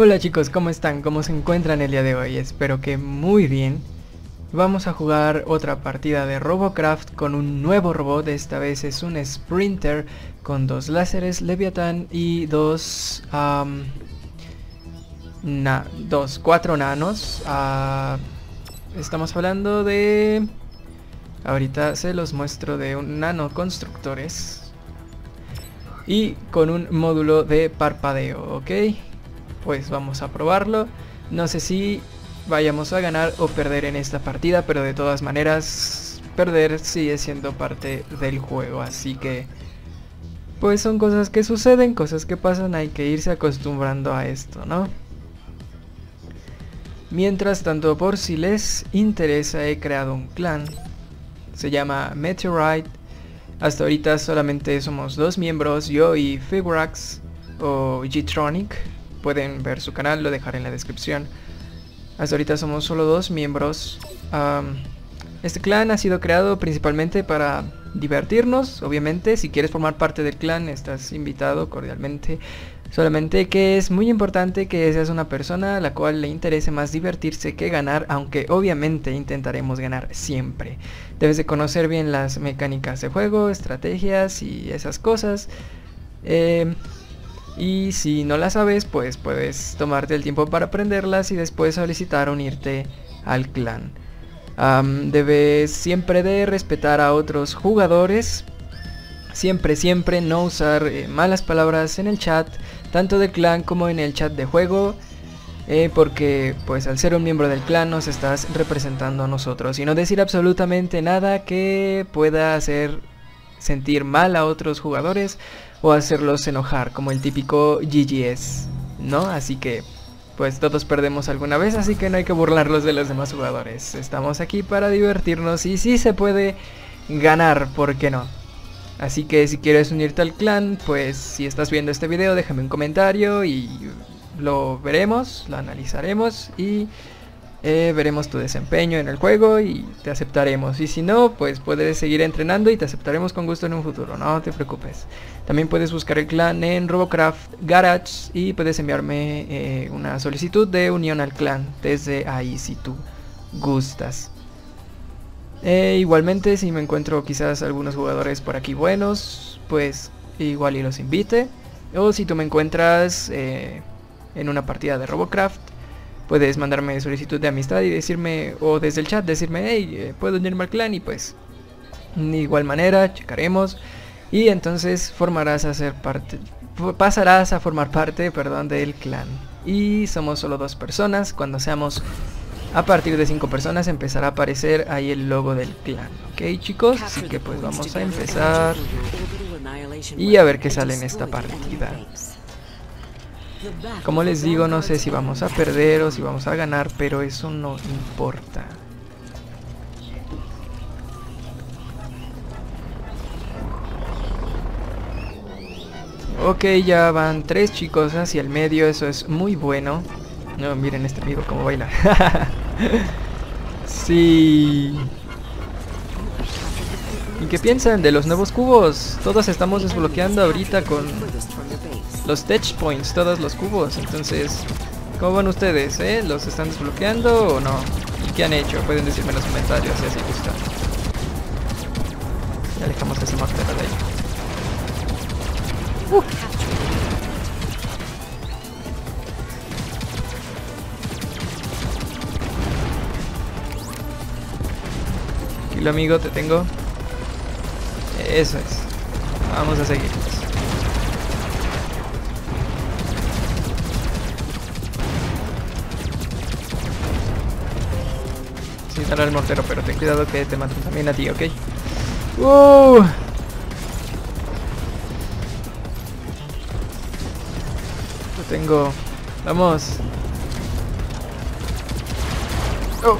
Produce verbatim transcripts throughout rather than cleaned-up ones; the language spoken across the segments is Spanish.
Hola chicos, ¿cómo están? ¿Cómo se encuentran el día de hoy? Espero que muy bien. Vamos a jugar otra partida de Robocraft con un nuevo robot. Esta vez es un Sprinter con dos láseres, Leviathan y dos... Um, na, dos, cuatro nanos. Uh, estamos hablando de... Ahorita se los muestro de un nano constructores. Y con un módulo de parpadeo, ¿ok? Pues vamos a probarlo. No sé si vayamos a ganar o perder en esta partida, pero de todas maneras perder sigue siendo parte del juego, así que pues son cosas que suceden, cosas que pasan, hay que irse acostumbrando a esto, ¿no? Mientras tanto, por si les interesa, he creado un clan, se llama Meteorite. Hasta ahorita solamente somos dos miembros, yo y Figurax o G-Tronic. Pueden ver su canal, lo dejaré en la descripción. Hasta ahorita somos solo dos miembros. Um, este clan ha sido creado principalmente para divertirnos, obviamente. Si quieres formar parte del clan, estás invitado cordialmente. Solamente que es muy importante que seas una persona a la cual le interese más divertirse que ganar, aunque obviamente intentaremos ganar siempre. Debes de conocer bien las mecánicas de juego, estrategias y esas cosas. Eh... Y si no las sabes, pues puedes tomarte el tiempo para aprenderlas y después solicitar unirte al clan. Um, debes siempre de respetar a otros jugadores. Siempre, siempre no usar eh, malas palabras en el chat, tanto del clan como en el chat de juego. Eh, porque pues al ser un miembro del clan nos estás representando a nosotros. Y no decir absolutamente nada que pueda hacer sentir mal a otros jugadores o hacerlos enojar, como el típico G G S, ¿no? Así que pues todos perdemos alguna vez, así que no hay que burlarlos de los demás jugadores. Estamos aquí para divertirnos y si se puede ganar, ¿por qué no? Así que si quieres unirte al clan, pues si estás viendo este video déjame un comentario y lo veremos, lo analizaremos y Eh, veremos tu desempeño en el juego y te aceptaremos. Y si no, pues puedes seguir entrenando y te aceptaremos con gusto en un futuro, no te preocupes. También puedes buscar el clan en Robocraft Garage y puedes enviarme eh, una solicitud de unión al clan desde ahí si tú gustas. Eh, igualmente si me encuentro quizás algunos jugadores por aquí buenos, pues igual y los invite. O si tú me encuentras eh, en una partida de Robocraft, puedes mandarme solicitud de amistad y decirme, o desde el chat decirme, hey, eh, puedo unirme al clan y pues de igual manera checaremos y entonces formarás a ser parte, pasarás a formar parte, perdón, del clan. Y somos solo dos personas. Cuando seamos a partir de cinco personas empezará a aparecer ahí el logo del clan, ok chicos, así que pues vamos a empezar y a ver qué sale en esta partida. Como les digo, no sé si vamos a perder o si vamos a ganar, pero eso no importa. Ok, ya van tres chicos hacia el medio, eso es muy bueno. No, miren este amigo cómo baila. Sí. ¿Y qué piensan de los nuevos cubos? Todos estamos desbloqueando ahorita con los touch points, todos los cubos. Entonces, ¿cómo van ustedes? ¿Eh? ¿Los están desbloqueando o no? ¿Y qué han hecho? Pueden decirme en los comentarios si así gustan. Ya alejamos ese mortero de ahí. Uh. Tranquilo amigo, te tengo. Eso es. Vamos a seguir. Sí, dará el mortero, pero ten cuidado que te maten también a ti, ¿ok? ¡Uh! Lo tengo. Vamos. Oh.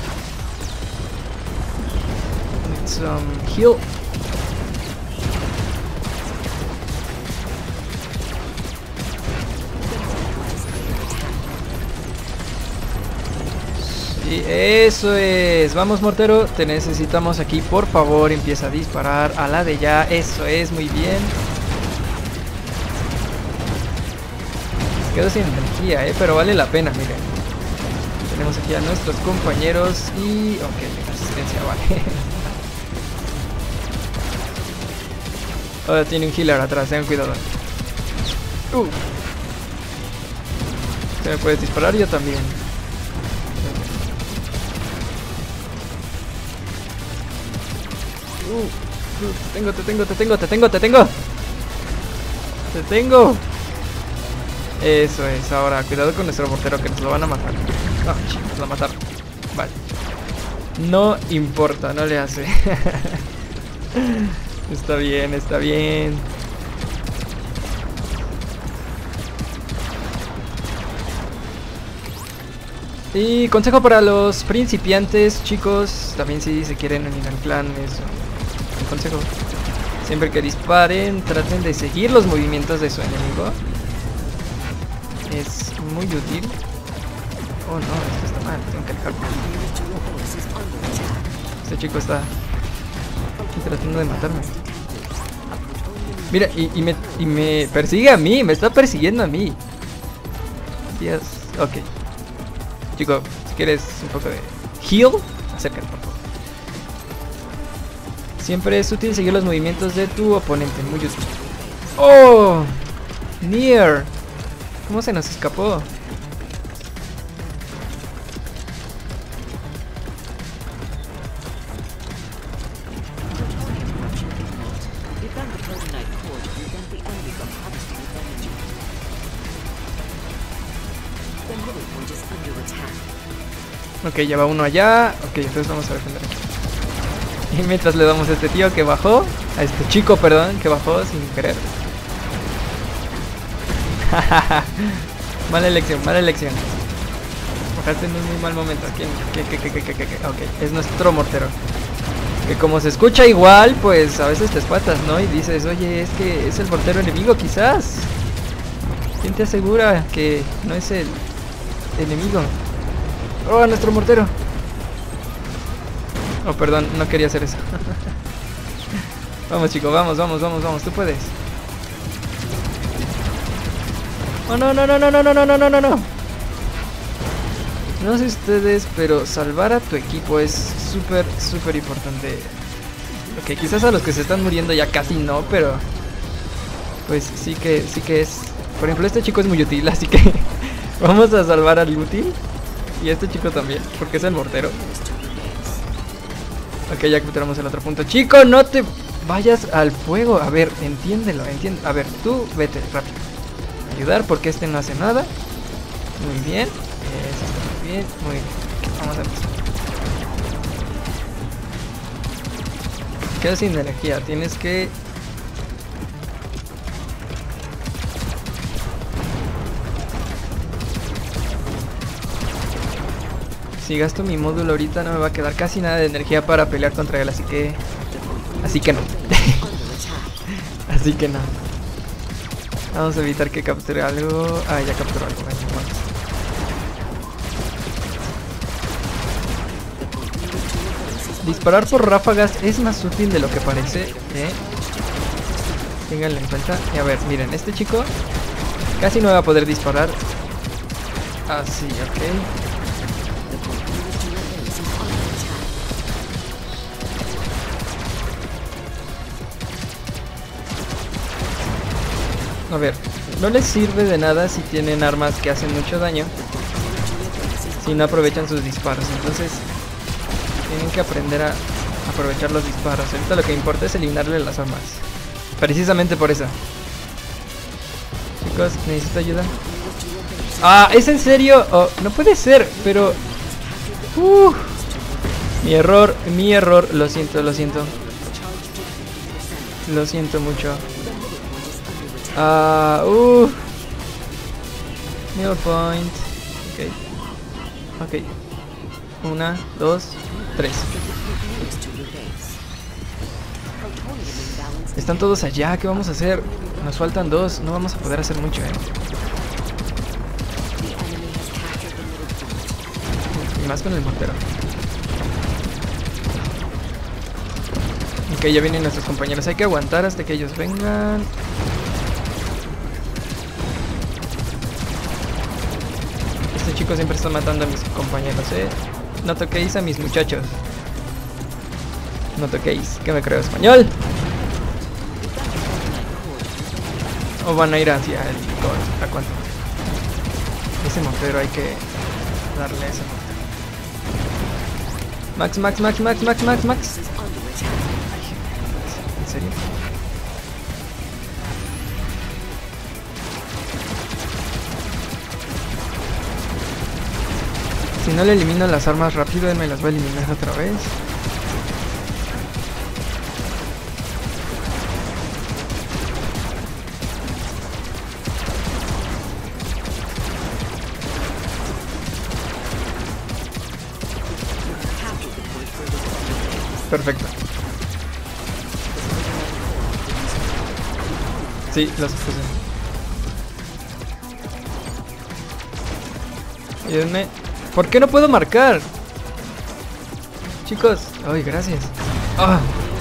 Need some heal. Sí, eso es. Vamos mortero, te necesitamos aquí, por favor, empieza a disparar a la de ya. Eso es, muy bien. Quedo sin energía, eh, pero vale la pena, miren. Tenemos aquí a nuestros compañeros y... ok, asistencia, vale. Ahora tiene un healer atrás, tengan cuidado. Uh. ¿Se me puedes disparar? Yo también. Uh, uh, te tengo, te tengo, te tengo, te tengo, te tengo. Te tengo. Eso es, ahora cuidado con nuestro mortero que nos lo van a matar. Ah, chicos, nos lo mataron. Vale. No importa, no le hace. Está bien, está bien. Y consejo para los principiantes, chicos. También si se quieren unir al clan, es un consejo. Siempre que disparen, traten de seguir los movimientos de su enemigo. Es muy útil. Oh no, esto está mal, tengo que alejarme. Este chico está tratando de matarme. Mira, y, y, me, y me persigue a mí, me está persiguiendo a mí. Dios, ok. Chico, si quieres un poco de heal, acércate por favor. Siempre es útil seguir los movimientos de tu oponente, muy útil. ¡Oh! Nier. ¿Cómo se nos escapó? Ok, ya va uno allá. Ok, entonces vamos a defender aquí. Y mientras le damos a este tío que bajó, a este chico, perdón, que bajó sin querer. Mala elección, mala elección. Bajaste en un muy mal momento. ¿Quién? ¿Qué, qué, qué, qué, qué, qué? Ok, es nuestro mortero. Que como se escucha igual, pues a veces te espantas, ¿no? Y dices, oye, es que es el mortero enemigo quizás. ¿Quién te asegura que no es el enemigo? Oh, nuestro mortero. Oh, perdón, no quería hacer eso. Vamos, chico, vamos, vamos, vamos, vamos, tú puedes. Oh, no, no, no, no, no, no, no, no, no, no. No sé ustedes, pero salvar a tu equipo es súper, súper importante. Ok, quizás a los que se están muriendo ya casi no, pero pues sí que, sí que es. Por ejemplo, este chico es muy útil, así que vamos a salvar al útil. Y este chico también, porque es el mortero. Ok, ya capturamos el otro punto. Chico, no te vayas al fuego. A ver, entiéndelo, entiende. A ver, tú vete rápido. Ayudar porque este no hace nada. Muy bien. Eso está muy bien. Muy bien. Vamos a empezar. Quedas sin energía. Tienes que... Si gasto mi módulo ahorita no me va a quedar casi nada de energía para pelear contra él, así que... Así que no. Así que no. Vamos a evitar que capture algo. Ah, ya capturó algo. Disparar por ráfagas es más útil de lo que parece, ¿eh? Ténganlo en cuenta. Y a ver, miren, este chico casi no va a poder disparar. Así, ok. A ver, no les sirve de nada si tienen armas que hacen mucho daño si no aprovechan sus disparos. Entonces tienen que aprender a aprovechar los disparos. Ahorita lo que importa es eliminarle las armas. Precisamente por eso. Chicos, necesito ayuda. Ah, ¿es en serio? Oh, no puede ser, pero... Uh, mi error, mi error. Lo siento, lo siento. Lo siento mucho. Ah, uh. Middle point. Ok. Ok. Una, dos, tres. Están todos allá. ¿Qué vamos a hacer? Nos faltan dos. No vamos a poder hacer mucho, eh. Y más con el mortero. Ok, ya vienen nuestros compañeros. Hay que aguantar hasta que ellos vengan. Los chicos siempre están matando a mis compañeros, eh. No toquéis a mis muchachos. No toquéis, que me creo español. O van a ir hacia el core. ¿A cuánto? Ese mortero hay que darle ese mortero. Max, Max, Max, Max, Max, Max, Max. ¿En serio? Si no le elimino las armas rápido, él me las va a eliminar otra vez. Perfecto. Sí, las puse. Ayúdenme. ¿Por qué no puedo marcar? Chicos. Ay, gracias. Ah.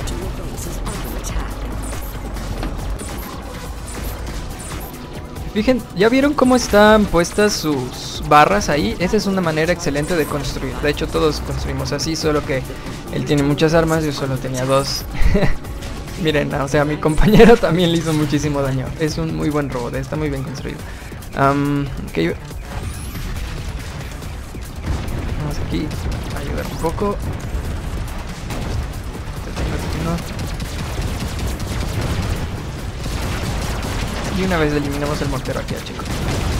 Fíjense, ¿ya vieron cómo están puestas sus barras ahí? Esa es una manera excelente de construir. De hecho, todos construimos así, solo que él tiene muchas armas, yo solo tenía dos. Miren, o sea, mi compañero también le hizo muchísimo daño. Es un muy buen robot, está muy bien construido. Um, okay. Vamos aquí a ayudar un poco. Y una vez eliminamos el mortero aquí al chico.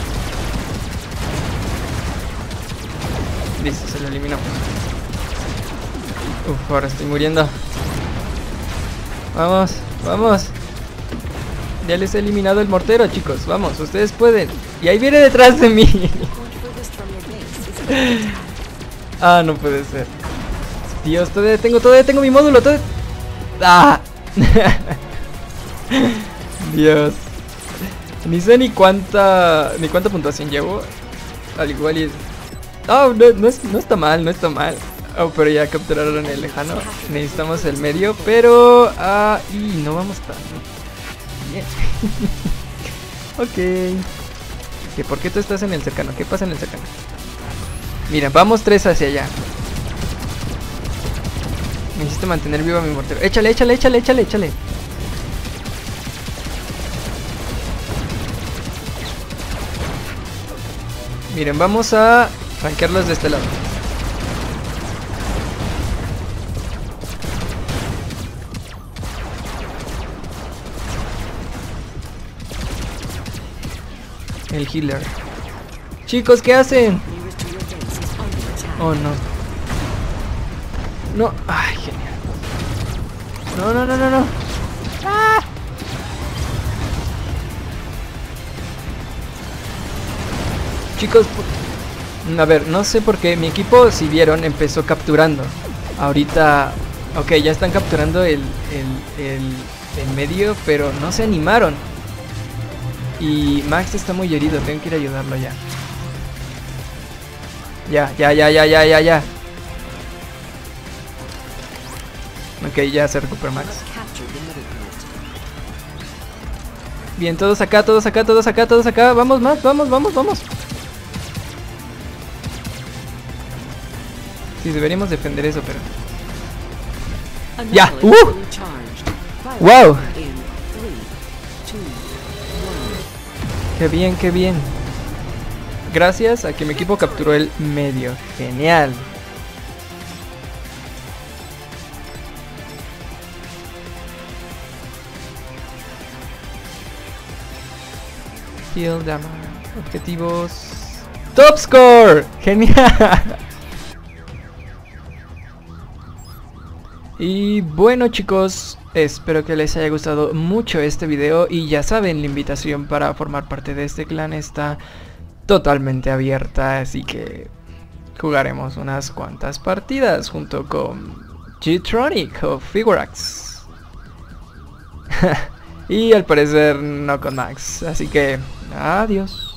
Listo, se lo eliminamos. Uf, ahora estoy muriendo. Vamos, vamos. Ya les he eliminado el mortero, chicos. Vamos, ustedes pueden. Y ahí viene detrás de mí. Ah, no puede ser. Dios, todavía tengo, todavía tengo mi módulo. Todavía... Ah. Dios. Ni sé ni cuánta ni cuánta puntuación llevo. Al igual y... Oh, no, no, es, no está mal, no está mal. Oh, pero ya capturaron el lejano. Necesitamos el medio, pero... Ah, y no vamos tan bien. Ok. ¿Que ¿Por qué tú estás en el cercano? ¿Qué pasa en el cercano? Mira, vamos tres hacia allá. Necesito mantener viva mi mortero. Échale, échale, échale, échale, échale. Miren, vamos a rankearlos de este lado. El healer. Chicos, ¿qué hacen? Oh, no. No, ay, genial. No, no, no, no, no. ¡Ah! Chicos, a ver, no sé por qué mi equipo, si vieron, empezó capturando. Ahorita, ok, ya están capturando el, el, el, el medio, pero no se animaron. Y Max está muy herido, tengo que ir a ayudarlo ya. Ya, ya, ya, ya, ya, ya, ya. Ok, ya se recupera Max. Bien, todos acá, todos acá, todos acá, todos acá. Vamos, Max, vamos, vamos, vamos. Sí, deberíamos defender eso, pero... ¡Ya! ¡Uh! ¡Wow! ¡Qué bien, qué bien! Gracias a que mi equipo capturó el medio. ¡Genial! Kill damage. Objetivos... ¡Top score! ¡Genial! Y bueno, chicos, espero que les haya gustado mucho este video. Y ya saben, la invitación para formar parte de este clan está totalmente abierta, así que jugaremos unas cuantas partidas junto con G-Tronic o Figurax. Y al parecer no con Max, así que adiós.